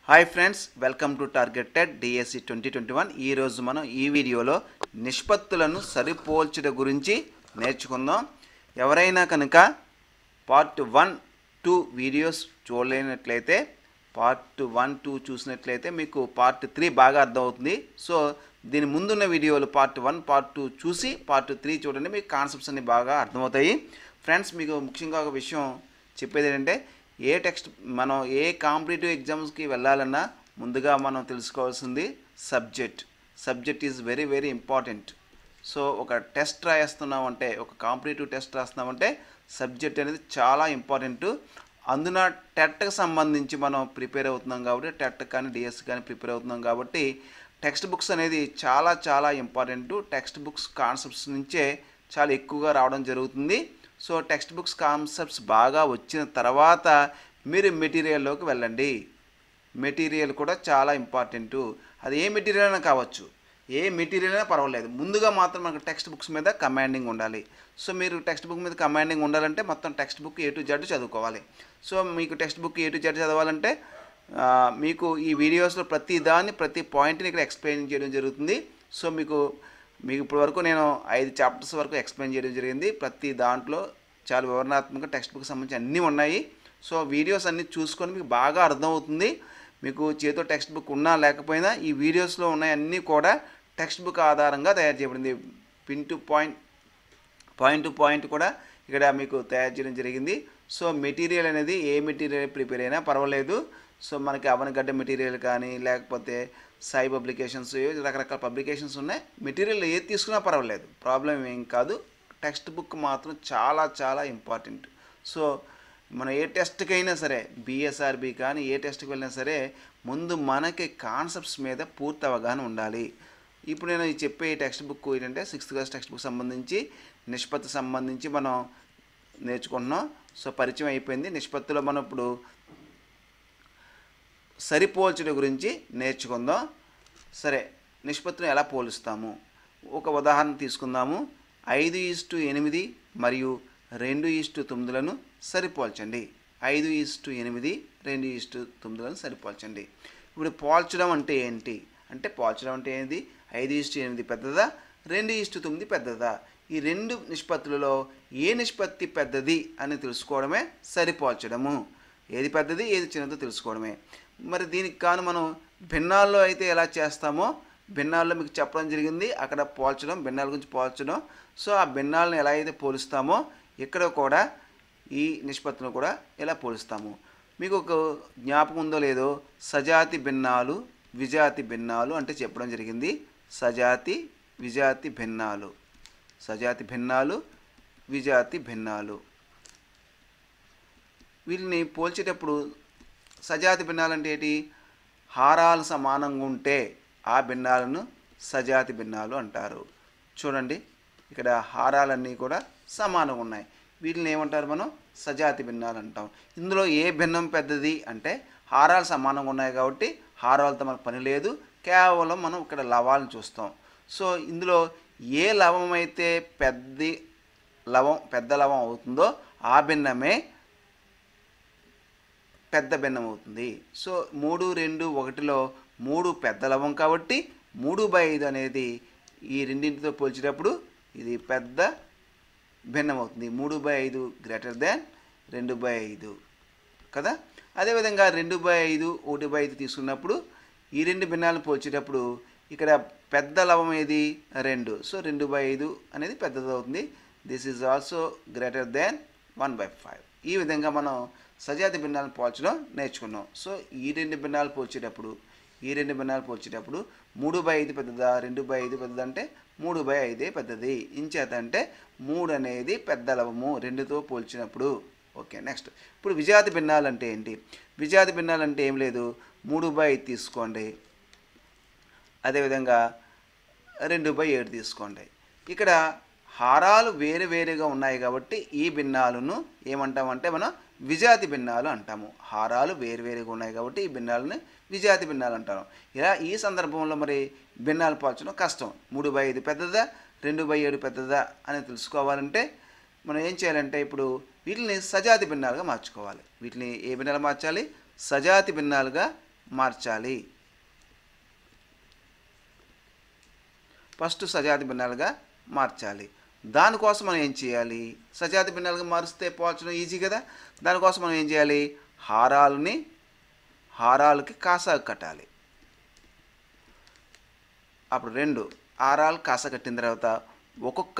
Hi friends, welcome to targeted DSC 2021. ఈరోజు మనం ఈ వీడియోలో నిష్పత్తులను సరిపోల్చడం గురించి నేర్చుకుందాం. ఎవరైనా కనుక పార్ట్ 1, 2 వీడియోస్ చూడలేనట్లయితే పార్ట్ 1, 2 చూసినట్లయితే మీకు పార్ట్ 3 బాగా అర్థమవుతుంది. సో దీని ముందున్న వీడియోలు పార్ట్ 1, పార్ట్ 2 చూసి పార్ట్ 3 చూడండి, మీకు కాన్సెప్ట్స్ అన్ని బాగా అర్థమవుతాయి. ఫ్రెండ్స్, మీకు ముఖ్యంగా ఒక విషయం చెప్పేది ఏంటంటే, మనం ఏ కాంపిటేటివ్ ఎగ్జామ్స్కి వెళ్ళాలన్నా ముందుగా మనం తెలుసుకోవాల్సింది subject is very very important. So ఒక టెస్ట్ రాస్తున్నామంటే, ఒక కాంపిటేటివ్ టెస్ట్ రాస్తున్నామంటే సబ్జెక్ట్ అనేది చాలా ఇంపార్టెంట్. అందున టెట్కి సంబంధించి మనం ప్రిపేర్ అవుతున్నాం కాబట్టి, టెట్ కానీ డిఎస్ కానీ ప్రిపేర్ అవుతున్నాం కాబట్టి టెక్స్ట్ బుక్స్ అనేది చాలా చాలా ఇంపార్టెంట్. టెక్స్ట్ బుక్స్ కాన్సెప్ట్స్ నుంచే చాలా ఎక్కువగా రావడం జరుగుతుంది. సో టెక్స్ట్ బుక్స్ కాన్సెప్ట్స్ బాగా వచ్చిన తర్వాత మీరు మెటీరియల్లోకి వెళ్ళండి. మెటీరియల్ కూడా చాలా ఇంపార్టెంటు. అది ఏ మెటీరియల్ అయినా కావచ్చు, ఏ మెటీరియల్ అయినా పర్వాలేదు, ముందుగా మాత్రం మనకు టెక్స్ట్ బుక్స్ మీద కమాండింగ్ ఉండాలి. సో మీరు టెక్స్ట్ బుక్ మీద కమాండింగ్ ఉండాలంటే మొత్తం text book A to Z చదువుకోవాలి. సో మీకు text book A to Z చదవాలంటే మీకు ఈ వీడియోస్లో ప్రతి పాయింట్ని ఇక్కడ ఎక్స్ప్లెయిన్ చేయడం జరుగుతుంది. సో మీకు ఇప్పటివరకు నేను 5 చాప్టర్స్ వరకు ఎక్స్ప్లెయిన్ చేయడం జరిగింది. ప్రతి దాంట్లో చాలా వివరణాత్మక టెక్స్ట్ బుక్ సంబంధించి అన్నీ ఉన్నాయి. సో వీడియోస్ అన్నీ చూసుకొని మీకు బాగా అర్థమవుతుంది. మీకు చేతితో టెక్స్ట్ బుక్ ఉన్నా లేకపోయినా ఈ వీడియోస్లో ఉన్నాయి అన్నీ కూడా టెక్స్ట్ బుక్ ఆధారంగా తయారు చేయబడింది. పిన్ టు పాయింట్ కూడా ఇక్కడ మీకు తయారు చేయడం జరిగింది. సో మెటీరియల్ అనేది ఏ మెటీరియల్ ప్రిపేర్ అయినా పర్వాలేదు. సో మనకి అవనగడ్డ మెటీరియల్ కానీ లేకపోతే సాయి పబ్లికేషన్స్, రకరకాల పబ్లికేషన్స్ ఉన్నాయి. మెటీరియల్ ఏది తీసుకున్నా పర్వాలేదు, ప్రాబ్లం ఏం కాదు. టెక్స్ట్ బుక్ మాత్రం చాలా చాలా ఇంపార్టెంట్. సో మనం ఏ టెస్ట్కైనా సరే, బిఎస్ఆర్బి కానీ ఏ టెస్ట్కి వెళ్ళినా సరే ముందు మనకి కాన్సెప్ట్స్ మీద పూర్తి అవగాహన ఉండాలి. ఇప్పుడు నేను చెప్పే టెక్స్ట్ బుక్ ఏంటంటే 6th క్లాస్ టెక్స్ట్ బుక్ సంబంధించి నిష్పత్తి సంబంధించి మనం నేర్చుకుంటున్నాం. సో పరిచయం అయిపోయింది. నిష్పత్తిలో మనం ఇప్పుడు సరిపోల్చడం గురించి నేర్చుకుందాం. సరే, నిష్పత్తిని ఎలా పోలుస్తాము? ఒక ఉదాహరణ తీసుకుందాము. 5:8 మరియు 2:9లను సరిపోల్చండి. 5:8, 2:9లను సరిపోల్చండి. ఇప్పుడు పోల్చడం అంటే ఏంటి? పోల్చడం అంటే ఏంటి? 5:8 పెద్దదా, 2:9 పెద్దదా? ఈ రెండు నిష్పత్తులలో ఏ నిష్పత్తి పెద్దది అని తెలుసుకోవడమే సరిపోల్చడము. ఏది పెద్దది, ఏది చిన్నదో తెలుసుకోవడమే. మరి దీనికి కాను మనం భిన్నాల్లో అయితే ఎలా చేస్తామో, భిన్నాల్లో మీకు చెప్పడం జరిగింది. అక్కడ పోల్చడం, భిన్నాల గురించి పోల్చడం. సో ఆ భిన్నాలను ఎలా అయితే పోలుస్తామో ఇక్కడ కూడా ఈ నిష్పత్తులను కూడా ఎలా పోలుస్తాము. మీకు ఒక జ్ఞాపకం ఉందో లేదో, సజాతి భిన్నాలు, విజాతి భిన్నాలు అంటే చెప్పడం జరిగింది. సజాతి, విజాతి భిన్నాలు, సజాతి భిన్నాలు, విజాతి భిన్నాలు. వీటిని పోల్చేటప్పుడు సజాతి భిన్నాలు అంటే ఏంటి? హారాలు సమానంగా ఉంటే ఆ భిన్నాలను సజాతి భిన్నాలు అంటారు. చూడండి, ఇక్కడ హారాలన్నీ కూడా సమానంగా ఉన్నాయి. వీటిని ఏమంటారు? మనం సజాతి భిన్నాలు అంటాం. ఇందులో ఏ భిన్నం పెద్దది అంటే, హారాలు సమానంగా ఉన్నాయి కాబట్టి హారాలతో మనకు పని లేదు, కేవలం మనం ఇక్కడ లవాలను చూస్తాం. సో ఇందులో ఏ లవం అయితే పెద్ద లవం అవుతుందో ఆ భిన్నమే పెద్ద భిన్నం అవుతుంది. సో 3, 2, 1లో 3 పెద్ద లవం కాబట్టి 3/5 అనేది ఈ రెండింటితో పోల్చేటప్పుడు ఇది పెద్ద భిన్నం అవుతుంది. 3/5 గ్రేటర్ దాన్ 2/5 కదా. అదేవిధంగా 2/5, 1/5 తీసుకున్నప్పుడు ఈ రెండు భిన్నాలను పోల్చేటప్పుడు ఇక్కడ పెద్ద లవం ఏది? 2. సో 2/5 అనేది పెద్దది అవుతుంది. This is also greater than 1/5. ఈ విధంగా మనం సజాతి భిన్నాలను పోల్చడం నేర్చుకున్నాం. సో ఈ రెండు భిన్నాలు పోల్చేటప్పుడు 3/5 పెద్దదా, 2/5 పెద్దదా అంటే 3/5 పెద్దది. ఇంచేత అంటే 3 అనేది పెద్ద లవము 2తో పోల్చినప్పుడు. Okay, next. ఇప్పుడు విజాతి భిన్నాలు అంటే ఏంటి? విజాతి భిన్నాలు అంటే ఏం లేదు, 3/5 తీసుకోండి, అదేవిధంగా 2/7 తీసుకోండి. ఇక్కడ హారాలు వేరువేరుగా ఉన్నాయి కాబట్టి ఈ భిన్నాలను ఏమంటామంటే మనం విజాతి భిన్నాలు అంటాము. హారాలు వేరువేరుగా ఉన్నాయి కాబట్టి ఈ భిన్నాలను విజాతి భిన్నాలు అంటాము. ఇలా ఈ సందర్భంలో మరి భిన్నాలు పోల్చడం కష్టం. 3/5 పెద్దదా, 2/7 పెద్దదా అని తెలుసుకోవాలంటే మనం ఏం చేయాలంటే ఇప్పుడు వీటిని సజాతి భిన్నాలుగా మార్చుకోవాలి. వీటిని ఏ భిన్నాలు మార్చాలి? సజాతి భిన్నాలుగా మార్చాలి. ఫస్ట్ సజాతి భిన్నాలుగా మార్చాలి. దానికోసం మనం ఏం చేయాలి? సజాతి భిన్నాలుగా మారిస్తే పోల్చడం ఈజీ కదా. దానికోసం మనం ఏం చేయాలి? హారాలకి కాసాగు కట్టాలి. అప్పుడు 2 హారాలు కాసా కట్టిన తర్వాత ఒక్కొక్క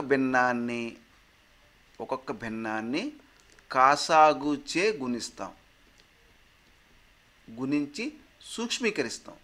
భిన్నాన్ని కాసాగుచే గుణిస్తాం, గుణించి సూక్ష్మీకరిస్తాం.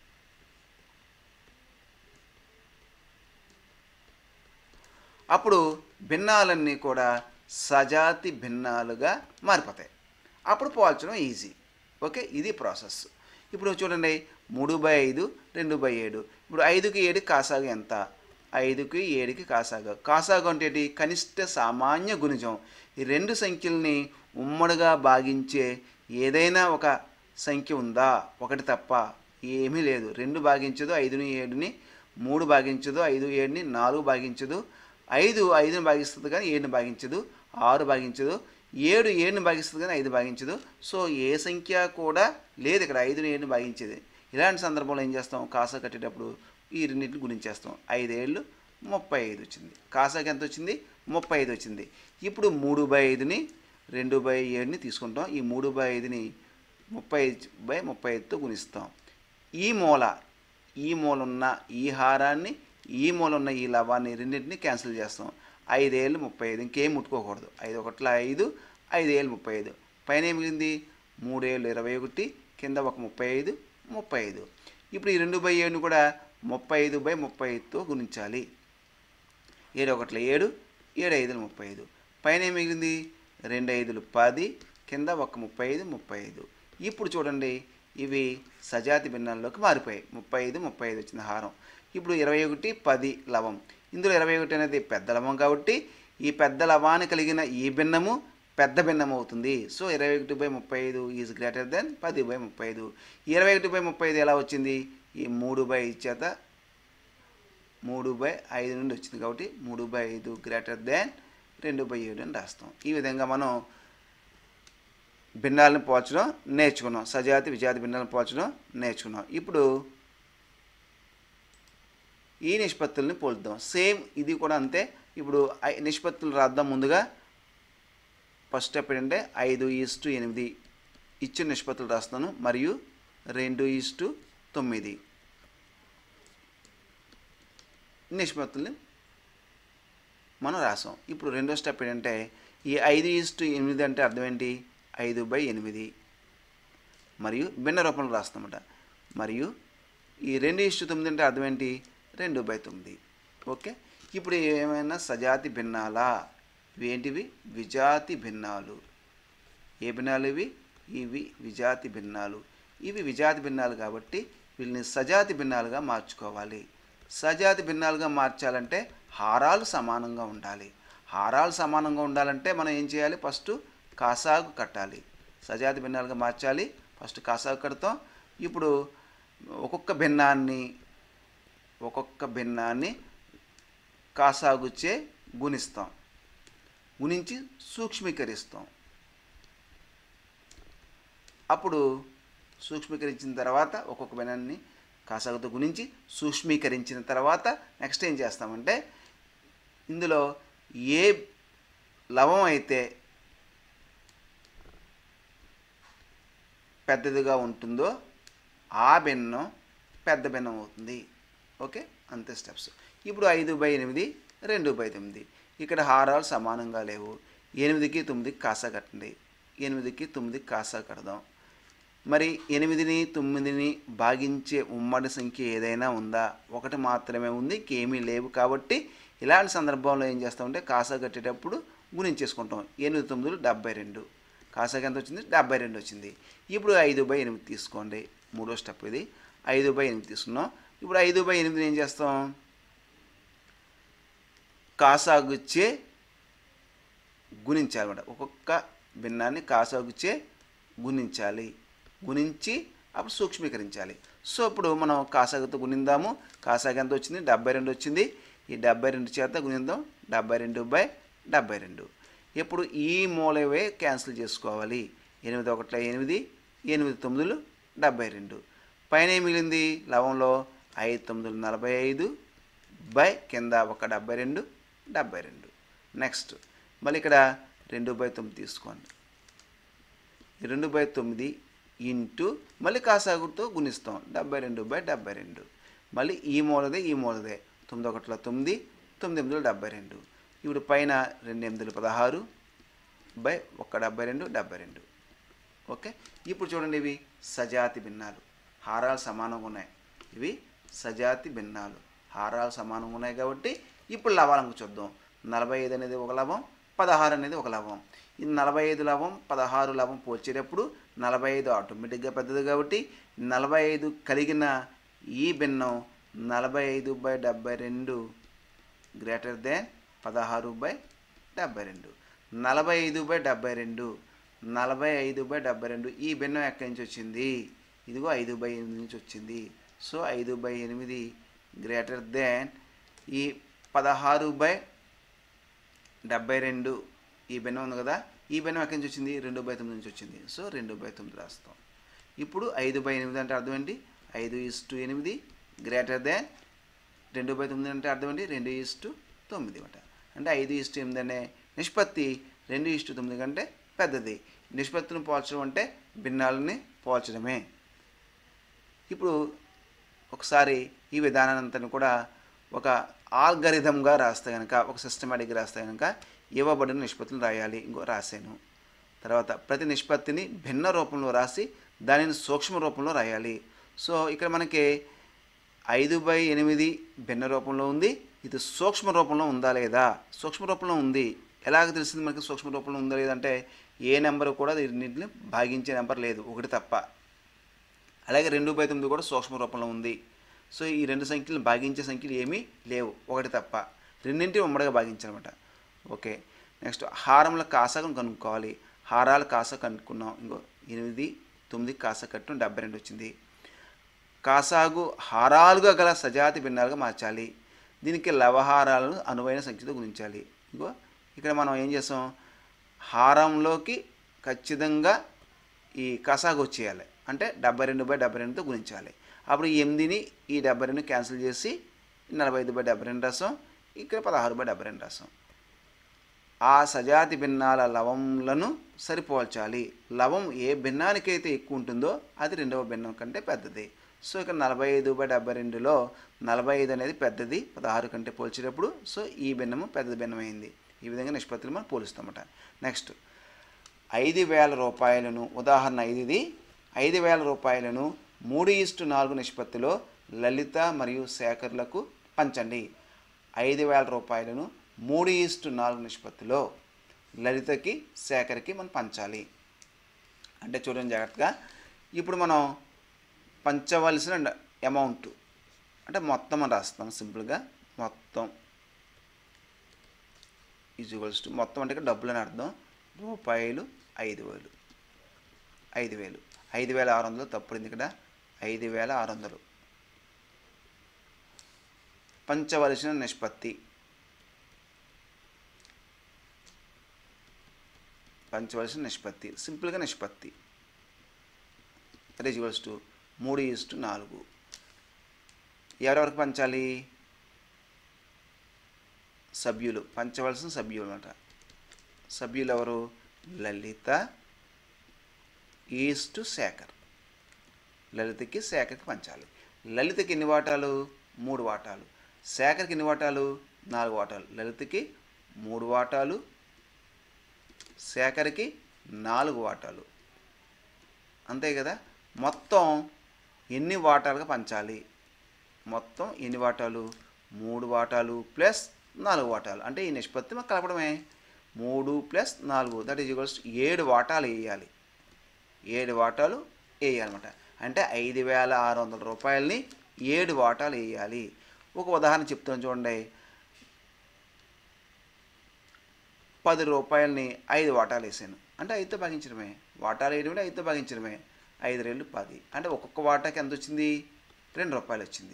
అప్పుడు భిన్నాలన్నీ కూడా సజాతి భిన్నాలుగా మారిపోతాయి. అప్పుడు పోల్చడం ఈజీ. ఓకే, ఇది ప్రాసెస్. ఇప్పుడు చూడండి, 3/5 2/7. ఇప్పుడు 5కి 7కి కాసాగు ఎంత? 5కి 7కి కాసాగు. కాసాగు అంటే ఏంటి? కనిష్ట సామాన్య గుణిజం. ఈ రెండు సంఖ్యల్ని ఉమ్మడిగా భాగించే ఏదైనా ఒక సంఖ్య ఉందా? ఒకటి తప్ప ఏమీ లేదు. 2 భాగించదు 5ని 7ని, 3 భాగించదు 5 7ని, 4 భాగించదు 5 5ని భాగిస్తుంది కానీ 7ని భాగించదు, 6 భాగించదు 7 7ని భాగిస్తుంది కానీ 5 భాగించదు. సో ఏ సంఖ్య కూడా లేదు ఇక్కడ 5ని 7ని భాగించేది. ఇలాంటి సందర్భంలో ఏం చేస్తాం? కాసా కట్టేటప్పుడు ఈ రెండింటిని గుణించేస్తాం. 5 ఏళ్ళు 35 వచ్చింది. కాసాకి ఎంత వచ్చింది? 35 వచ్చింది. ఇప్పుడు 3/5ని 2/7ని తీసుకుంటాం. ఈ 3/5ని 30/35తో గుణిస్తాం. ఈ మూల ఉన్న ఈ హారాన్ని, ఈ మూల ఉన్న ఈ లవాన్ని రెండింటిని క్యాన్సిల్ చేస్తాం. 5 ఏళ్ళు 35, ఇంకేం ముట్టుకోకూడదు. 5 1 5, 5 ఏళ్ళు 35. పైన ఏం మిగిలింది? 3 ఏళ్ళు 21, కింద ఒక 35 35. ఇప్పుడు ఈ 2/7ని కూడా 35/35తో గుణించాలి. 7 1 7, 7 5 35. పైన ఏం మిగిలింది? 2 5 10, కింద ఒక 35 35. ఇప్పుడు చూడండి, ఇవి సజాతి భిన్నాల్లోకి మారిపోయాయి. 35 35 వచ్చింది హారం. ఇప్పుడు 21 10 లవం. ఇందులో 21 అనేది పెద్ద లవం కాబట్టి ఈ పెద్ద లవాన్ని కలిగిన ఈ భిన్నము పెద్ద భిన్నం అవుతుంది. So 21/35 is greater than 10/35. 21/35 ఎలా వచ్చింది? ఈ 3/5 చేత 3/5 నుండి వచ్చింది కాబట్టి 3/5 గ్రేటర్ దెన్ 2/7 అని రాస్తాం. ఈ విధంగా మనం భిన్నాలను పోల్చడం నేర్చుకున్నాం. సజాతి విజాతి భిన్నాలను పోల్చడం నేర్చుకున్నాం. ఇప్పుడు ఈ నిష్పత్తుల్ని పోల్చుదాం. సేమ్ ఇది కూడా అంతే. ఇప్పుడు నిష్పత్తులు రాద్దాం. ముందుగా ఫస్ట్ స్టెప్ ఏంటంటే 5:8 ఇచ్చిన నిష్పత్తులు రాస్తాను, మరియు 2:9 నిష్పత్తుల్ని మనం రాసాం. ఇప్పుడు రెండో స్టెప్ ఏంటంటే ఈ 5:8 అంటే అర్థం ఏంటి? 5/8 మరియు భిన్న రూపంలో రాస్తామట. మరియు ఈ 2:9 అంటే అర్థం ఏంటి? 2/9. ఓకే, ఇప్పుడు ఏమైనా సజాతి భిన్నాలా? ఇవేంటివి? విజాతి భిన్నాలు. ఏ భిన్నాలు ఇవి? ఇవి విజాతి భిన్నాలు. ఇవి విజాతి భిన్నాలు కాబట్టి వీళ్ళని సజాతి భిన్నాలుగా మార్చుకోవాలి. సజాతి భిన్నాలుగా మార్చాలంటే హారాలు సమానంగా ఉండాలి. హారాలు సమానంగా ఉండాలంటే మనం ఏం చేయాలి? ఫస్ట్ కాసాగు కట్టాలి. సజాతి భిన్నాలుగా మార్చాలి, ఫస్ట్ కాసాగు కడతాం. ఇప్పుడు ఒక్కొక్క భిన్నాన్ని కాసాగుచే గుణిస్తాం, గుణించి సూక్ష్మీకరిస్తాం. అప్పుడు సూక్ష్మీకరించిన తర్వాత ఒక్కొక్క భిన్నాన్ని కాసాగుతో గుణించి సూక్ష్మీకరించిన తర్వాత నెక్స్ట్ ఏం చేస్తామంటే ఇందులో ఏ లవం అయితే పెద్దదిగా ఉంటుందో ఆ భిన్నం పెద్ద భిన్నం అవుతుంది. ఓకే, అంతే స్టెప్స్. ఇప్పుడు 5/8 2/9. ఇక్కడ హారాలు సమానంగా లేవు. 8కి 9కి కాసా కట్టండి. 8కి 9కి కాసా కడదాం. మరి 8ని 9ని భాగించే ఉమ్మడి సంఖ్య ఏదైనా ఉందా? ఒకటి మాత్రమే ఉంది, ఇంకేమీ లేవు. కాబట్టి ఇలాంటి సందర్భంలో ఏం చేస్తామంటే కాసా కట్టేటప్పుడు గుణించేసుకుంటాం. 8 9 72. కాసాకి ఎంత వచ్చింది? 72 వచ్చింది. ఇప్పుడు 5/8 తీసుకోండి. మూడో స్టెప్ ఇది. 5/8 తీసుకున్నాం. ఇప్పుడు 5/8 ఏం చేస్తాం? కాసాగుచ్చే గుణించాలన్నమాట. ఒక్కొక్క భిన్నాన్ని కాసాగుచ్చే గుణించాలి. గుణించి అప్పుడు సూక్ష్మీకరించాలి. సో ఇప్పుడు మనం కాసాగుతో గుణిందాము. కాసాగు ఎంత వచ్చింది? 72 వచ్చింది. ఈ 72 చేత గుణిందాం. 72/72. ఇప్పుడు ఈ మూలవే క్యాన్సిల్ చేసుకోవాలి. 8 1 8, 8 9 72. పైన ఏం మిగిలింది లవంలో 5 9 45 బై కింద ఒక 72 72. నెక్స్ట్ మళ్ళీ ఇక్కడ 2/9 తీసుకోండి. 2/9 ఇంటూ మళ్ళీ కాసాగుతో గుణిస్తాం 72/72. మళ్ళీ ఈ మూలదే 9 1 9 9 72. ఇప్పుడు పైన 2 8 16 బై 1 72 72. ఓకే, ఇప్పుడు చూడండి ఇవి సజాతి భిన్నాలు, హారాలు సమానంగా ఉన్నాయి. ఇవి సజాతి భిన్నాలు, హారాలు సమానంగా ఉన్నాయి కాబట్టి ఇప్పుడు లవాలను చూద్దాం. 45 అనేది ఒక లవం, 16 అనేది ఒక లవం. ఈ 45 లవం 16 లవం పోల్చేటప్పుడు 45 ఆటోమేటిక్గా పెద్దది కాబట్టి 45 కలిగిన ఈ భిన్నం 45/72 గ్రేటర్ దాన్ 16/72. 45/72 45/72 ఈ భిన్నం ఎక్కడి నుంచి వచ్చింది? ఇదిగో 5/8 నుంచి వచ్చింది. సో 5/8 గ్రేటర్ దాన్ ఈ 16/72 ఈ భిన్నం ఉంది కదా, ఈ భిన్నం ఎక్కడి నుంచి వచ్చింది? 2/9 నుంచి వచ్చింది. సో 2/9 రాస్తాం. ఇప్పుడు 5/8 అంటే అర్థం ఏంటి? 5:8 గ్రేటర్ దాన్ 2/9 అంటే అర్థం ఏంటి? 2:9 అంట. అంటే 5:8 అనే నిష్పత్తి 2:9 కంటే పెద్దది. నిష్పత్తిని పోల్చడం అంటే భిన్నాలని పోల్చడమే. ఇప్పుడు ఒకసారి ఈ విధానాన్ని అంతా కూడా ఒక ఆల్గరిథంగా రాస్తే కనుక, ఒక సిస్టమేటిక్గా రాస్తే కనుక ఇవ్వబడిన నిష్పత్తులు రాయాలి. ఇంకో రాశాను. తర్వాత ప్రతి నిష్పత్తిని భిన్న రూపంలో రాసి దానిని సూక్ష్మ రూపంలో రాయాలి. సో ఇక్కడ మనకి 5/8 భిన్న రూపంలో ఉంది. ఇది సూక్ష్మ రూపంలో ఉందా లేదా? సూక్ష్మ రూపంలో ఉంది. ఎలాగ తెలిసింది మనకి సూక్ష్మ రూపంలో ఉందా లేదంటే ఏ నెంబరు కూడా దీనిని భాగించే నెంబర్ లేదు, ఒకటి తప్ప. అలాగే 2/9 కూడా సూక్ష్మ రూపంలో ఉంది. సో ఈ రెండు సంఖ్యలను భాగించే సంఖ్యలు ఏమీ లేవు, ఒకటి తప్ప. రెండింటిని ఉమ్మడిగా భాగించాలన్నమాట. ఓకే, నెక్స్ట్ హారముల కాసాను కనుక్కోవాలి. హారాల కాసా కనుక్కున్నాం. ఇంకో 8 9 కాసా కట్టు 72 వచ్చింది. కాసాగు హారాలుగా గల సజాతి భిన్నాలుగా మార్చాలి. దీనికి లవహారాలను అనువైన సంఖ్యతో గుణించాలి. ఇంకో ఇక్కడ మనం ఏం చేస్తాం? హారంలోకి ఖచ్చితంగా ఈ కాసాగు వచ్చేయాలి. అంటే 72/72తో గుణించాలి. అప్పుడు 8ని ఈ 72 క్యాన్సిల్ చేసి 45/72 రాసాం. ఇక్కడ 16/72 రాసాం. ఆ సజాతి భిన్నాల లవంలను సరిపోల్చాలి. లవం ఏ భిన్నానికైతే ఎక్కువ ఉంటుందో అది రెండవ భిన్నం కంటే పెద్దది. సో ఇక్కడ 45/72లో 45 అనేది పెద్దది 16 కంటే పోల్చేటప్పుడు. సో ఈ భిన్నము పెద్ద భిన్నమైంది. ఈ విధంగా నిష్పత్తులు మనం పోలుస్తామట. నెక్స్ట్ 5,000 రూపాయలను, ఉదాహరణ 5 5,000 రూపాయలను 3:4 నిష్పత్తిలో లలిత మరియు శేఖర్లకు పంచండి. 5,000 రూపాయలను 3:4 నిష్పత్తిలో లలితకి శేఖర్కి మనం పంచాలి. అంటే చూడండి జాగ్రత్తగా. ఇప్పుడు మనం పంచవలసిన అమౌంట్ అంటే మొత్తం అని రాస్తాం సింపుల్గా. మొత్తం ఈజ్వల్స్ టు మొత్తం అంటే డబ్బులు అని అర్థం. రూపాయలు 5,000 5,600 తప్పుడింది ఇక్కడ. 5,600 పంచవలసిన నిష్పత్తి. పంచవలసిన నిష్పత్తి సింపుల్గా నిష్పత్తి ఈజ్వల్స్ టు 3:4. ఎవరెవరికి పంచాలి? సభ్యులు, పంచవలసిన సభ్యులు అన్నమాట. సభ్యులు ఎవరు? లలిత ఈస్టు శేఖర్. లలితకి శేఖర్కి పంచాలి. లలితకి ఎన్ని వాటాలు? 3 వాటాలు. శేఖర్కి ఎన్ని వాటాలు? 4 వాటాలు. లలితకి 3 వాటాలు, శేఖర్కి 4 వాటాలు. అంతే కదా. మొత్తం ఎన్ని వాటాలుగా పంచాలి? మొత్తం ఎన్ని వాటాలు? 3 వాటాలు ప్లస్ 4 వాటాలు. అంటే ఈ నిష్పత్తి మాకు కలపడమే. 3 + 4 దట్ ఈజ్ ఈక్వల్స్ 7 వాటాలు వేయాలి. 7 వాటాలు వేయాలన్నమాట. అంటే 5,600 రూపాయలని 7 వాటాలు వేయాలి. ఒక ఉదాహరణ చెప్తాను చూడండి. 10 రూపాయలని 5 వాటాలు వేసాను అంటే 5తో భాగించడమే. వాటాలు వేయడం అంటే 5తో భాగించడమే. 5 2 10 అంటే ఒక్కొక్క వాటాకి ఎంత వచ్చింది? 2 రూపాయలు వచ్చింది.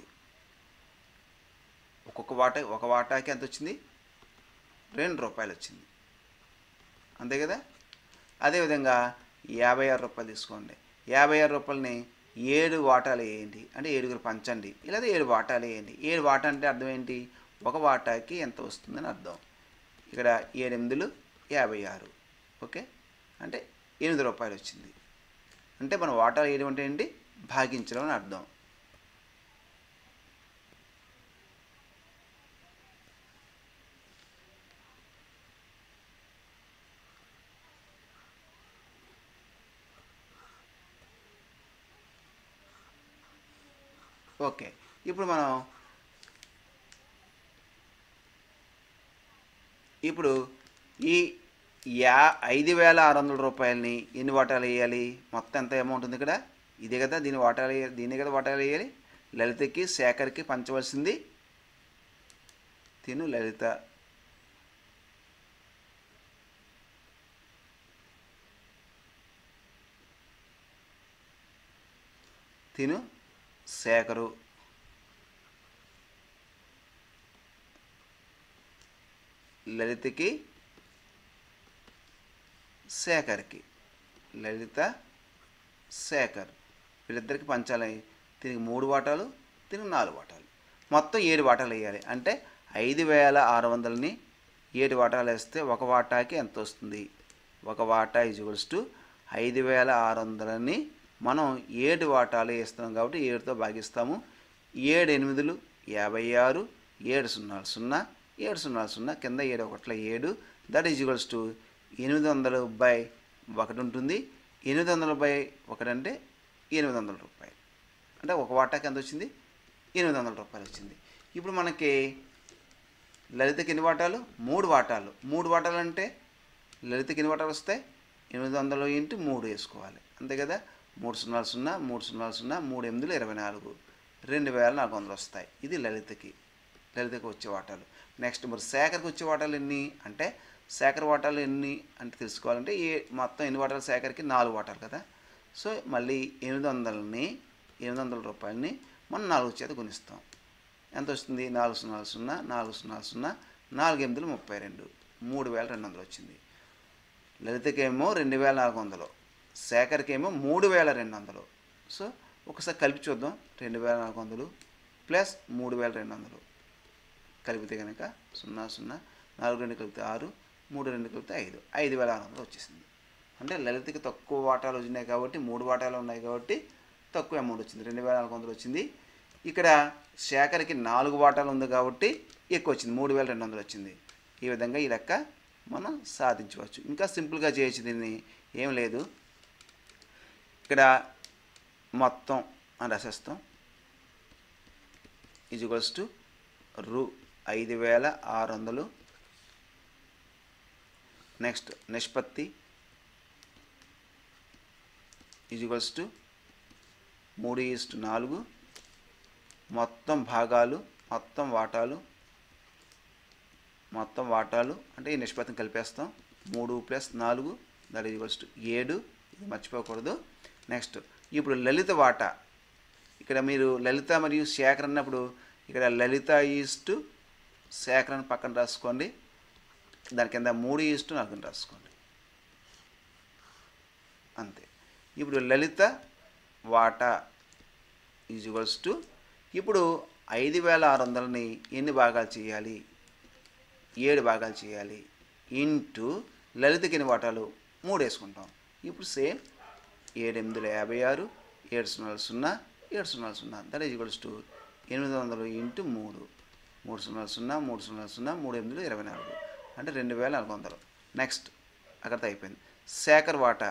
ఒక వాటాకి ఎంత వచ్చింది? 2 రూపాయలు వచ్చింది. అంతే కదా. అదేవిధంగా 56 రూపాయలు తీసుకోండి. 56 రూపాయలని 7 వాటాలు వేయండి అంటే 7గురు పంచండి, లేదా 7 వాటాలు వేయండి. 7 వాటా అంటే అర్థం ఏంటి, ఒక వాటాకి ఎంత వస్తుందని అర్థం. ఇక్కడ 7 8లు 56, ఓకే, అంటే 8 రూపాయలు వచ్చింది. అంటే మనం వాటాలు వేయడం అంటే ఏంటి, భాగించడం అని అర్థం. ఓకే, ఇప్పుడు మనం ఈ 5,600 రూపాయలని ఎన్ని వాటాలు వేయాలి, మొత్తం ఎంత అమౌంట్ ఉంది ఇక్కడ, ఇదే కదా, దీన్ని కదా వాటాలు వేయాలి. లలితకి శేఖర్కి పంచవలసింది తిను లలిత, తిను శేఖరు, లలితకి శేఖర్కి, లలిత శేఖర్ వీళ్ళిద్దరికి పంచాలి. దీనికి 3 వాటాలు, దీనికి 4 వాటాలు, మొత్తం 7 వాటాలు వేయాలి. అంటే 5,600ని 7 వాటాలు వేస్తే ఒక వాటాకి ఎంత వస్తుంది, ఒక వాటా ఈజ్వల్స్ టు 5,600ని మనం 7 వాటాలు వేస్తున్నాం కాబట్టి 7తో భాగిస్తాము. 7 8లు 56, 7 0 0, 7 0 0, కింద 7 1 7, దట్ ఈజ్వల్స్ టు 800/1 ఉంటుంది. 800/1 అంటే 800 రూపాయలు, అంటే ఒక వాటాకి ఎంత వచ్చింది, 800 రూపాయలు వచ్చింది. ఇప్పుడు మనకి లలితకి ఎన్ని వాటాలు, 3 వాటాలు. 3 వాటాలు అంటే లలితకి ఎన్ని వాటాలు వస్తాయి, 800 × 3 వేసుకోవాలి, అంతే కదా. 3 0 0, 3 0 0, 3 8లు 24, 2,400 వస్తాయి. ఇది లలితకి వచ్చే వాటాలు. నెక్స్ట్ మరి శేఖర్కి వచ్చే వాటాలు ఎన్ని అంటే, శేఖర్ వాటాలు ఎన్ని అంటే తెలుసుకోవాలంటే మొత్తం ఎన్ని వాటాలు శేఖర్కి 4 వాటాలు కదా. సో మళ్ళీ 800 రూపాయలని మనం 4 చేత గుణిస్తాం. ఎంత వస్తుంది, 4 0 0, 4 0 0, 4 8లు 32, 3,200 వచ్చింది. లలితకేమో 2,400, శేఖర్కేమో 3,200. సో ఒకసారి కలిపి చూద్దాం. 2,400 ప్లస్ 3,200 కలిపితే కనుక 0 0, 4 2 కలిపితే 6, 3 2 కలిపితే 5, 5,600 వచ్చేసింది. అంటే లలితకి తక్కువ వాటాలు వచ్చినాయి కాబట్టి, 3 వాటాలు ఉన్నాయి కాబట్టి తక్కువ అమౌంట్ వచ్చింది, 2,400 వచ్చింది. ఇక్కడ శేఖర్కి 4 వాటాలు ఉంది కాబట్టి ఎక్కువ వచ్చింది, 3,200 వచ్చింది. ఈ విధంగా ఈ లెక్క మనం సాధించవచ్చు. ఇంకా సింపుల్గా చేయొచ్చు దీన్ని, ఏం లేదు. ఇక్కడ మొత్తం అని రాసేస్తాం, ఈజ్వల్స్ టు రూ. 5,600. నెక్స్ట్ నిష్పత్తి ఈజ్వల్స్ టు 3:4. మొత్తం భాగాలు, మొత్తం వాటాలు అంటే ఈ నిష్పత్తిని కలిపేస్తాం. 3 + 4 దట్ ఈజ్వల్స్ టు 7, ఇది మర్చిపోకూడదు. నెక్స్ట్ ఇప్పుడు లలిత వాటా, ఇక్కడ మీరు లలిత మరియు శేఖర్ అన్నప్పుడు ఇక్కడ లలిత ఈస్టు శేఖర్ అని పక్కన రాసుకోండి, దాని కింద 3:4 రాసుకోండి, అంతే. ఇప్పుడు లలిత వాటా ఈజ్వల్స్ టు, ఇప్పుడు 5,600ని ఎన్ని భాగాలు చేయాలి, 7 భాగాలు చేయాలి. ఇంటూ లలితకి ఎన్ని వాటాలు, 3 వేసుకుంటాం. ఇప్పుడు సేమ్ 7 8లు 56, 7 0 0, 7 0 0, దట్ ఈజ్వల్స్ టు 800 × 3, 3 0 0, 3 0 0, 3 8లు 24, అంటే 2,400. నెక్స్ట్ అక్కడితో అయిపోయింది. శేఖర్ వాటా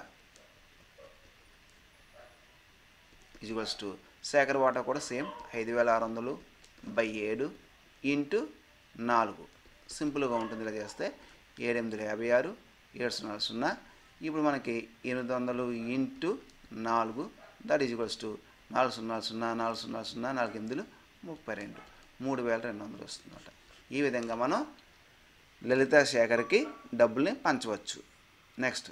ఈజ్వల్స్ టు, శేఖర్ వాటా కూడా సేమ్ 5,600/7 × 4, సింపుల్గా ఉంటుంది. ఇలా చేస్తే 7 8లు 56, 7 0 0, ఇప్పుడు మనకి 800 × 4, దట్ ఈజ్వల్స్ టు 4 0 0, 4 0 0, 4 8లు 32, 3,200 వస్తుందన్నమాట. ఈ విధంగా మనం లలిత శేఖర్కి డబ్బుల్ని పంచవచ్చు. నెక్స్ట్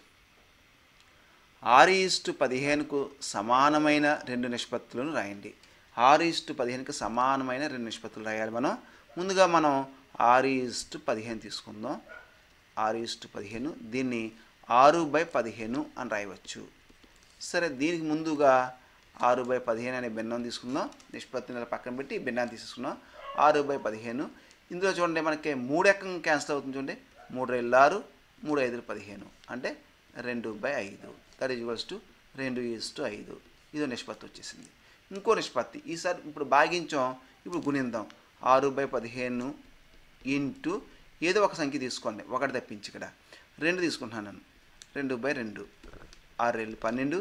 6:15కు సమానమైన 2 నిష్పత్తులను రాయండి. 6:15కి సమానమైన 2 నిష్పత్తులు రాయాలి మనం. ముందుగా మనం 6:15 తీసుకుందాం. 6:15, దీన్ని 6/15 అని రాయవచ్చు. సరే, దీనికి ముందుగా 6/15 అనే భిన్నం తీసుకుందాం. నిష్పత్తిని ఇలా పక్కన పెట్టి భిన్నాన్ని తీసేసుకున్నాం. 6/15. ఇందులో చూడండి మనకి 3 ఎక్కం క్యాన్సిల్ అవుతుంది చూడండి. 3 2 6, 3 5 15 అంటే 2/5. That is equals to 2:5. ఇదో నిష్పత్తి వచ్చేసింది. ఇంకో నిష్పత్తి ఈసారి ఇప్పుడు భాగించాం, ఇప్పుడు గుణిద్దాం. 6/15 ఇంటూ ఏదో ఒక సంఖ్య తీసుకోండి, ఒకటి తప్పించి ఇక్కడ 2 తీసుకుంటున్నాను నేను. 2/2, 6 2 12,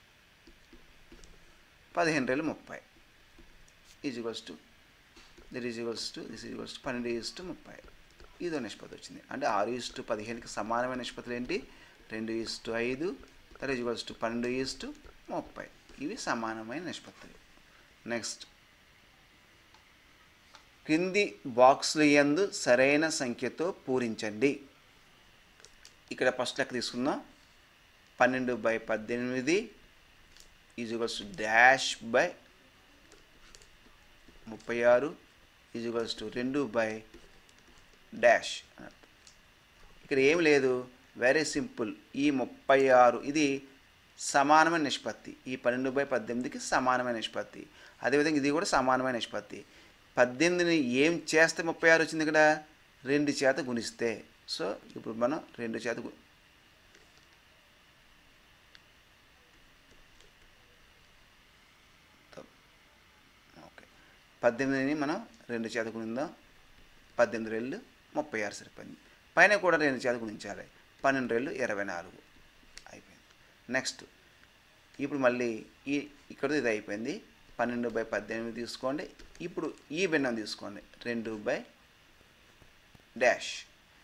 15 2 30 is equals to this is equals to 12:30. ఇదో నిష్పత్తి వచ్చింది. అంటే 6:15కి సమానమైన నిష్పత్తులు ఏంటి? 2:5, దట్ ఈజ్ ఈక్వల్స్ టు 12:30. ఇవి సమానమైన నిష్పత్తులు. నెక్స్ట్, క్రింది బాక్సుల యందు సరైన సంఖ్యతో పూరించండి. ఇక్కడ ఫస్ట్ లెక్క తీసుకుందాం. 12/18 is equals to dash by 36 is equals to 2 dash. ఇక్కడ ఏం లేదు, వెరీ సింపుల్. ఈ 36 ఇది సమానమైన నిష్పత్తి. ఈ 12/18కి సమానమైన నిష్పత్తి. అదేవిధంగా ఇది కూడా సమానమైన నిష్పత్తి. 18ని ఏం చేస్తే 36 వచ్చింది? ఇక్కడ 2 చేత గుణిస్తే. సో ఇప్పుడు మనం 2 చేత ఓకే 18ని మనం 2 చేత గుణిద్దాం. 18 2 36 సరిపోయింది. పైన కూడా 2 చేత గుణించాలి. 12 2 24 అయిపోయింది. నెక్స్ట్, ఇప్పుడు మళ్ళీ ఇక్కడ ఇది అయిపోయింది. 12/18 తీసుకోండి. ఇప్పుడు ఈ భిన్నం తీసుకోండి. 2 డాష్.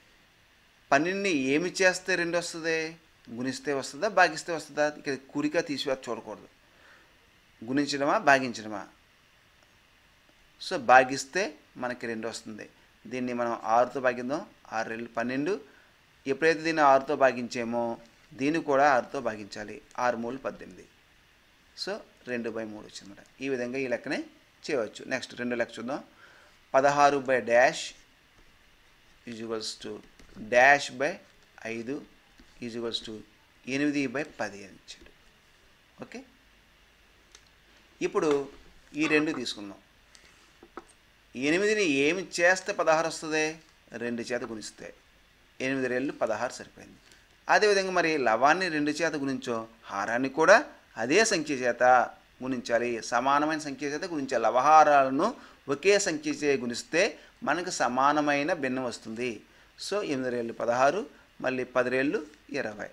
12ని ఏమి చేస్తే 2 వస్తుంది? గుణిస్తే వస్తుందా, భాగిస్తే వస్తుందా? ఇక్కడ కూడిక తీసివేత చూడకూడదు. గుణించడమా, భాగించడమా? సో భాగిస్తే మనకి 2 వస్తుంది. దీన్ని మనం 6తో భాగిద్దాం. 6 2 12. ఎప్పుడైతే దీన్ని 6తో భాగించామో దీన్ని కూడా 6తో భాగించాలి. 6 3 18. సో 2/3 వచ్చిందన్నమాట. ఈ విధంగా ఈ లెక్కనే చేయవచ్చు. నెక్స్ట్ రెండో లెక్క చూద్దాం. 16 dash is equals to dash by 5 is equals to 8/10 అని ఇచ్చాడు. ఓకే, ఇప్పుడు ఈ 2 తీసుకుందాం. 8ని ఏమి చేస్తే 16 వస్తుంది? 2 చేత గుణిస్తే. 8 2 16 సరిపోయింది. అదేవిధంగా మరి లవాన్ని 2 చేత గుణించో, హారాన్ని కూడా అదే సంఖ్య చేత గుణించాలి. సమానమైన సంఖ్య చేత గుణించాలి. లవహారాలను ఒకే సంఖ్య చే గుణిస్తే మనకు సమానమైన భిన్నం వస్తుంది. సో 8 2 16, మళ్ళీ 10 2 20.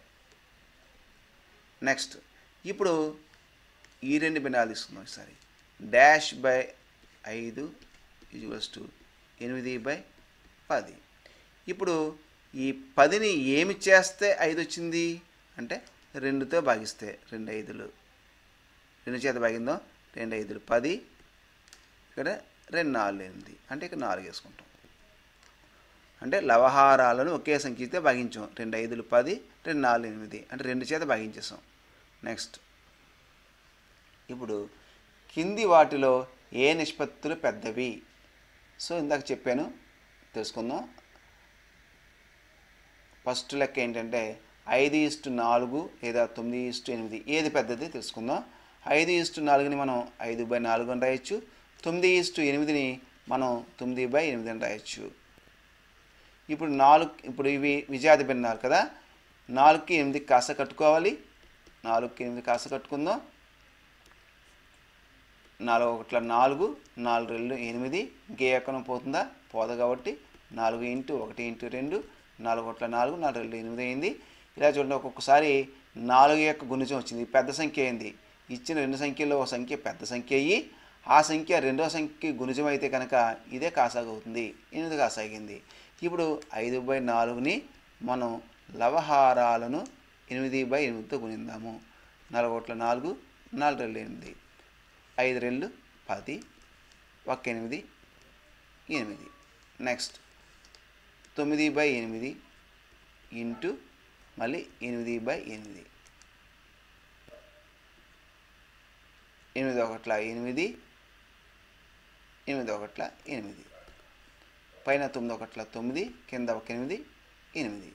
నెక్స్ట్, ఇప్పుడు ఈ 2 భిన్నాలు తీసుకుందాం ఈసారి. Dash by 5 is equals to 8/10. ఇప్పుడు ఈ 10ని ఏమి చేస్తే 5 వచ్చింది అంటే 2తో భాగిస్తే. 2 5లు 2 చేత భాగిందాం. 2 5 10, ఇక్కడ 2 4 8 అంటే ఇక్కడ 4 వేసుకుంటాం. అంటే లవహారాలను ఒకే సంఖ్యతో భాగించాం. 2 5 10, 2 4 8 అంటే 2 చేత భాగించేసాం. నెక్స్ట్, ఇప్పుడు కింది వాటిలో ఏ నిష్పత్తులు పెద్దవి? సో ఇందాక చెప్పాను, తెలుసుకుందాం. ఫస్ట్ లెక్క ఏంటంటే 5:4 లేదా 9:8 ఏది పెద్దది తెలుసుకుందాం. 5:4ని మనం 5/4 అని రాయొచ్చు. 9:8ని మనం 9/8 అని రాయొచ్చు. ఇప్పుడు ఇవి విజాతి భిన్నాలు కదా. 4కి 8 కాస కట్టుకోవాలి. 4కి 8 కాస కట్టుకుందాం. 4 1 4, 4 2 8. ఇంకే ఎక్కడం పోతుందా? పోదు కాబట్టి 4 × 1 × 2, 4 1 4, 4 2 8 అయింది. ఇలా చూడండి, ఒక్కొక్కసారి 4 యొక్క గుణిజం వచ్చింది. పెద్ద సంఖ్య అయింది. ఇచ్చిన 2 సంఖ్యల్లో ఒక సంఖ్య పెద్ద సంఖ్య అయ్యి ఆ సంఖ్య రెండో సంఖ్య గుణిజం అయితే కనుక ఇదే కాసాగు అవుతుంది. 8 కాసాగింది. ఇప్పుడు 5/4ని మనం లవహారాలను 8/8తో గుణిద్దాము. 4 1 4, 4 2 8, 5 2 10, 1 8 8. నెక్స్ట్ 9/8 ఇంటూ మళ్ళీ 8/8. 8 1 8, 8 1 8. పైన 9 1 9, కింద 1 8 8.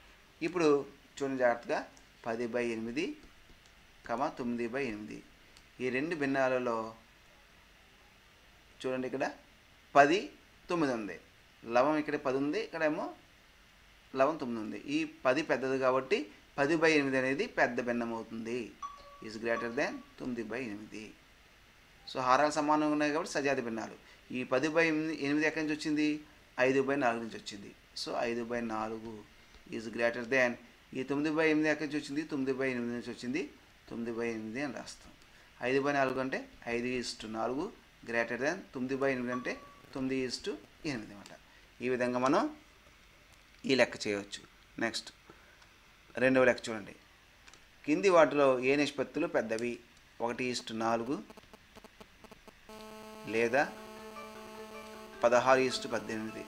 ఇప్పుడు చూడండి జాగ్రత్తగా. 10/8, 9/8. ఈ రెండు భిన్నాలలో చూడండి, ఇక్కడ 10 9 ఉంది, లవం ఇక్కడ 10 ఉంది, ఇక్కడేమో లవం 9 ఉంది. ఈ 10 పెద్దది కాబట్టి 10/8 అనేది పెద్ద భిన్నం అవుతుంది, ఈజ్ గ్రేటర్ దాన్ 9/8. సో హారాలు సమానంగా ఉన్నాయి కాబట్టి సజాతి భిన్నాలు. ఈ 10/8 ఎక్కడి నుంచి వచ్చింది? 5/4 నుంచి వచ్చింది. సో 5/4 ఈజ్ గ్రేటర్ దాన్ ఈ 9/8 ఎక్కడి నుంచి వచ్చింది? 9/8 నుంచి వచ్చింది, 9/8 అని రాస్తాం. 5/4 అంటే 5:4 గ్రేటర్ దాన్ 9/8 అంటే 9:8 అన్నమాట. ఈ విధంగా మనం ఈ లెక్క చేయవచ్చు. నెక్స్ట్ రెండవ లెక్క చూడండి. కింది వాటిలో ఏ నిష్పత్తులు పెద్దవి? 1:4 లేదా 16:18.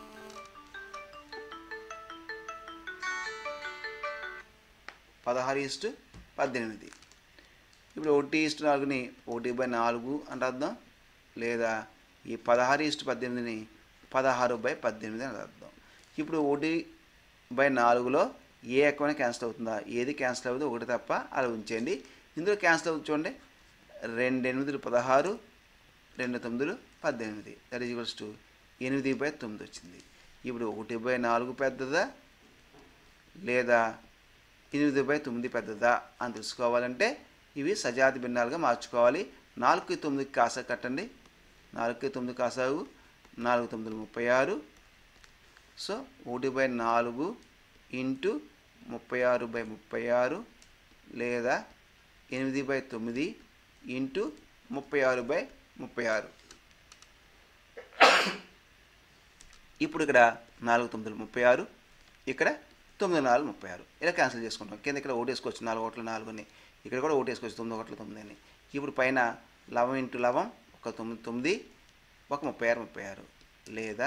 16:18. ఇప్పుడు 1:4ని 1/4 అని రాద్దాం, లేదా ఈ 16:18ని 16/18 అని రాద్దాం. ఇప్పుడు 1/4లో ఏ ఎక్కువైనా క్యాన్సిల్ అవుతుందా? ఏది క్యాన్సిల్ అవ్వదు, ఒకటి తప్ప, అలా ఉంచేయండి. ఇందులో క్యాన్సిల్ అవుతుంది చూడండి, 2 8 16, 2 9 18, దట్ ఈజ్ ఈక్వల్స్ టు 8/9 వచ్చింది. ఇప్పుడు 1/4 పెద్దదా లేదా 8/9 పెద్దదా అని తెలుసుకోవాలంటే ఇవి సజాతి భిన్నాలుగా మార్చుకోవాలి. 4కి 9కి కాసా కట్టండి, 4కి 9 కాసాగు, 4 9 36. సో 1/4 ఇంటూ 36/36 లేదా 8/9 ఇంటూ 36/36. ఇప్పుడు ఇక్కడ 4 9 36, ఇక్కడ 9 4 36. ఇలా క్యాన్సిల్ చేసుకుంటాం. కింద ఇక్కడ 1 వేసుకోవచ్చు, 4 1 4 ఇక్కడ కూడా 1 వేసుకోవచ్చు, 9 1 9 అని. ఇప్పుడు పైన 11 ఇంటూ 11 ఒక 9 9 ఒక 36 36 లేదా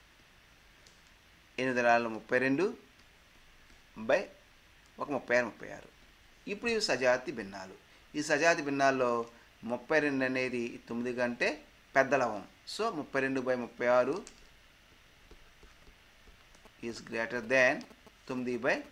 8 4 32 బై ఒక 36 36. ఇప్పుడు ఇవి సజాతి భిన్నాలు. ఈ సజాతి భిన్నాల్లో 32 అనేది 9 కంటే పెద్ద లవం. So 32/36 is greater than 9/36.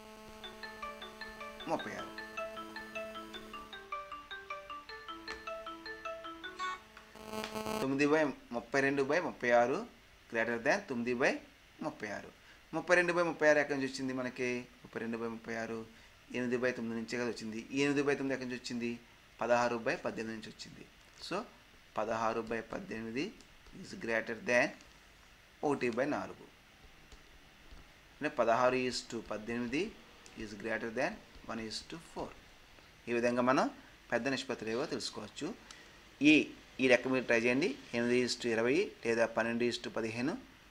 9/32/36 greater than 9/36. 32/36 ఎక్కడి నుంచి వచ్చింది మనకి? 32/36 8/9 నుంచే కదా వచ్చింది. ఈ 8/9 ఎక్కడి నుంచి వచ్చింది? 16/18 నుంచి వచ్చింది. So 16/18 is greater than 1/4. అంటే 16:18 ఈజ్ గ్రేటర్ దాన్ 1:4. ఈ విధంగా మనం పెద్ద నిష్పత్తులు ఏవో తెలుసుకోవచ్చు. ఈ లెక్క మీరు ట్రై చేయండి. 8:20 లేదా 12:15.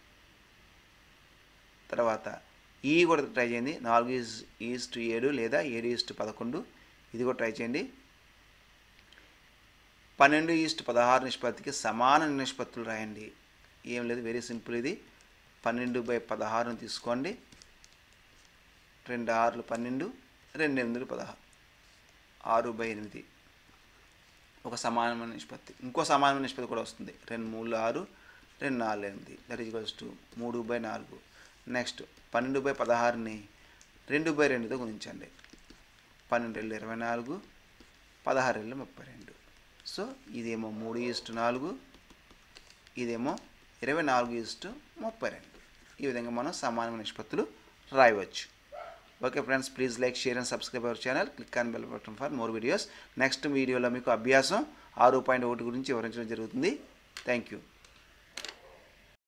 తర్వాత ఈ కూడా ట్రై చేయండి. 4:7 లేదా 7:11. ఇది కూడా ట్రై చేయండి. 12:16 నిష్పత్తికి సమాన నిష్పత్తులు రాయండి. ఏం లేదు, వెరీ సింపుల్. ఇది 12/16 తీసుకోండి. 2 6 12, 2 8 16, 6/8 ఒక సమానమైన నిష్పత్తి. ఇంకో సమానమైన నిష్పత్తి కూడా వస్తుంది. 2 3 6, 2 4 8, that is equals to 3/4. Next 12/16ని 2/2తో గుణించండి. 12 2 24, 16 2 32. సో ఇదేమో 3:4, ఇదేమో 24:32. ఈ విధంగా మనం సమానమైన నిష్పత్తులు రాయవచ్చు. Okay friends, please like, share and subscribe our channel. Click on bell button for more videos. Next వీడియోలో మీకు అభ్యాసం 6.1 గురించి వివరించడం జరుగుతుంది. Thank you.